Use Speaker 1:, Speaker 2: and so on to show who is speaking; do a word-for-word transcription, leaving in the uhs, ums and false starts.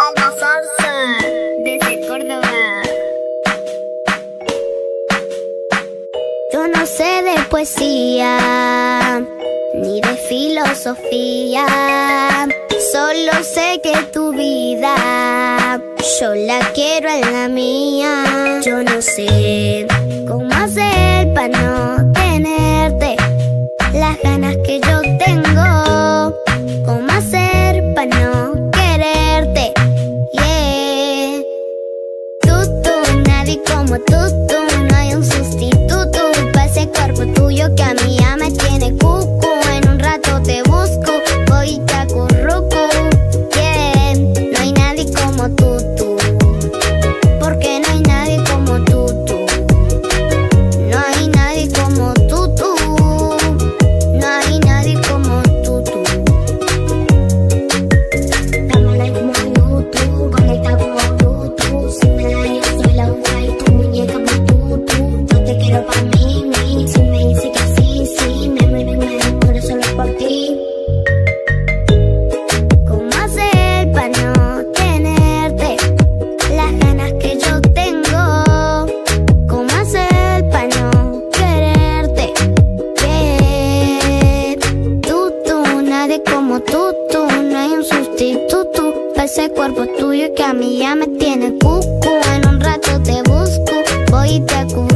Speaker 1: Alma Zarza, desde Córdoba.
Speaker 2: Yo no sé de poesía ni de filosofía, solo sé que tu vida yo la quiero en la mía. Yo no sé cómo hacer para no tenerte las ganas que yo tengo, cómo hacer para no quererte, yeah. Tutu, nadie como Tutu, no hay un sustituto para ese cuerpo tuyo que a mí ya me tiene cucu. En un rato te busco, voy y te acurruco, yeah. No hay nadie como Tutu, porque no hay nadie como Tutu. No hay nadie como Tutu, no hay nadie como Tutu. Dame like como Tutu, conecta como Tutu. Si me da yo soy la única y tu muñeca como Tutu. Yo te quiero pa' mí, mí. Si me dice que sí, sí, me muero y me demoro solo por ti. ¿Cómo hacer para no tenerte las ganas que yo tengo? ¿Cómo hacer para no quererte, yeah? Tutu, nadie como Tutu, no hay un sustituto para ese cuerpo tuyo que a mí ya me tiene cucu. En un rato te busco, voy y te acudo.